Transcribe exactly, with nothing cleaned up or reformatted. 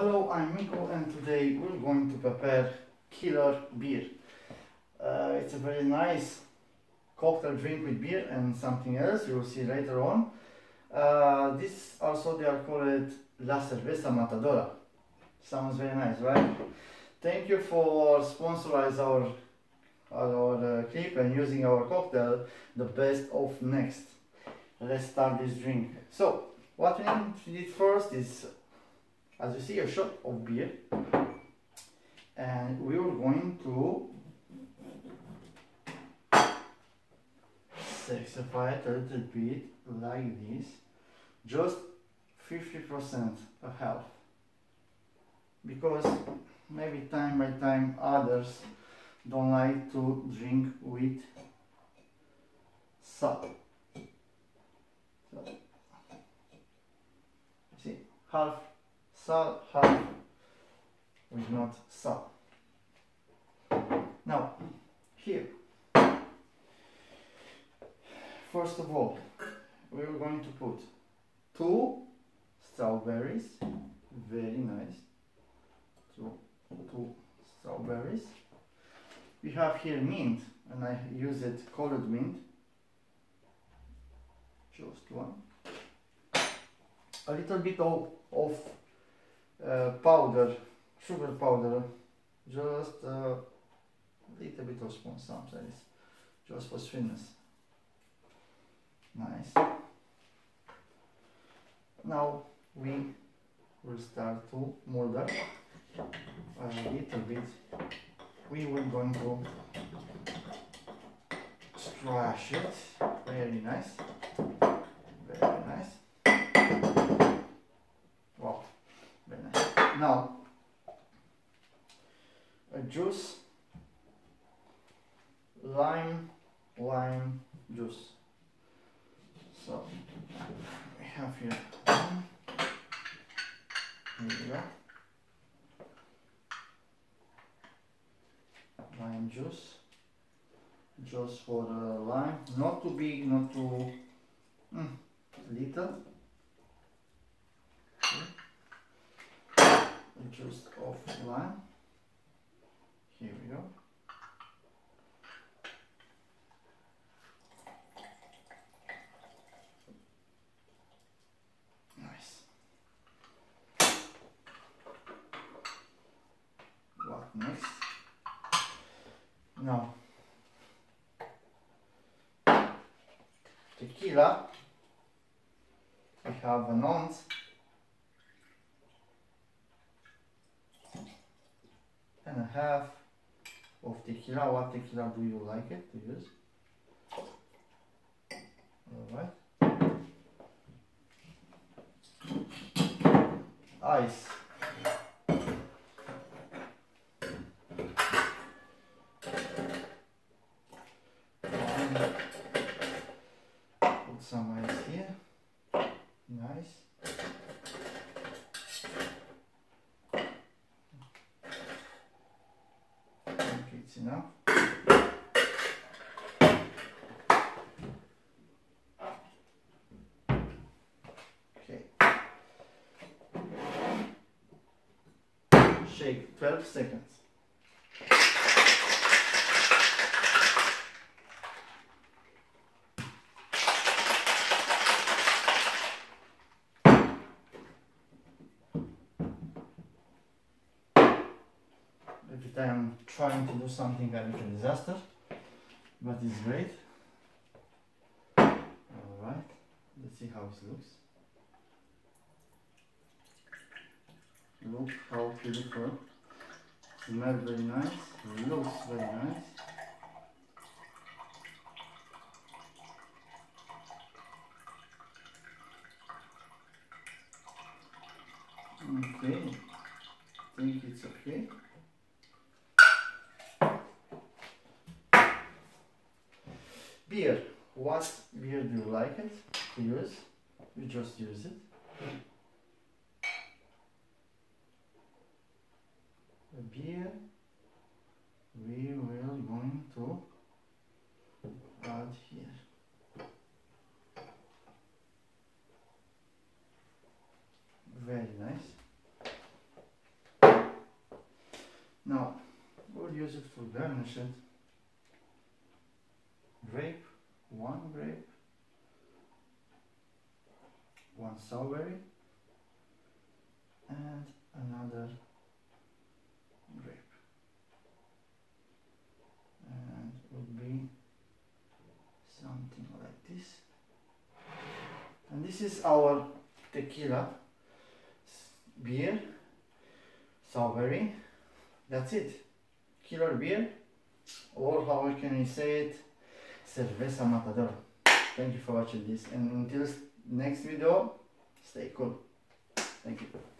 Hello, I'm Miko and today we're going to prepare killer beer. Uh, it's a very nice cocktail drink with beer and something else you will see later on. Uh, this also they are called La Cerveza Matadora. Sounds very nice, right? Thank you for sponsoring our, our uh, clip and using our cocktail, the best of next. Let's start this drink. So, what we need first is, as you see, a shot of beer, and we are going to saxify it a little bit like this, just fifty percent a half, because maybe time by time others don't like to drink with salt. So, see, half salt, half with not salt. Now, here, first of all, we are going to put two strawberries, very nice, two, two strawberries. We have here mint, and I use it colored mint, just one. A little bit of, of uh, powder, sugar powder, just a uh, little bit of spoon, some size, just for sweetness. Nice. Now we will start to mold up a little bit. We will going to strash it. Very nice. Very nice. Wow. Very nice. Now a juice, lime, lime juice. So we have here one. Here we go. Lime juice, just for the lime, not too big, not too mm, little. Okay. The juice of lime. Here we go. Nice. What next? Now, tequila, we have an ounce and a half of tequila. What tequila do you like it to use? Alright. Ice. Put some ice here. Nice. Okay, it's enough. Okay. Shake twelve seconds. Every time I'm trying to do something, I make a disaster, but it's great. Alright, let's see how it looks. Look how beautiful. Smells very nice, looks very nice. Okay, I think it's okay. Beer. What beer do you like it to use? You just use it. A beer. We will going to add here. Very nice. Now we'll use it for garnish it. Grape, one grape, one strawberry, and another grape, and it will be something like this. And this is our tequila beer, strawberry. That's it. Killer beer, or how can we say it, Cerveza Matadora. Thank you for watching this, and until next video, stay cool. Thank you.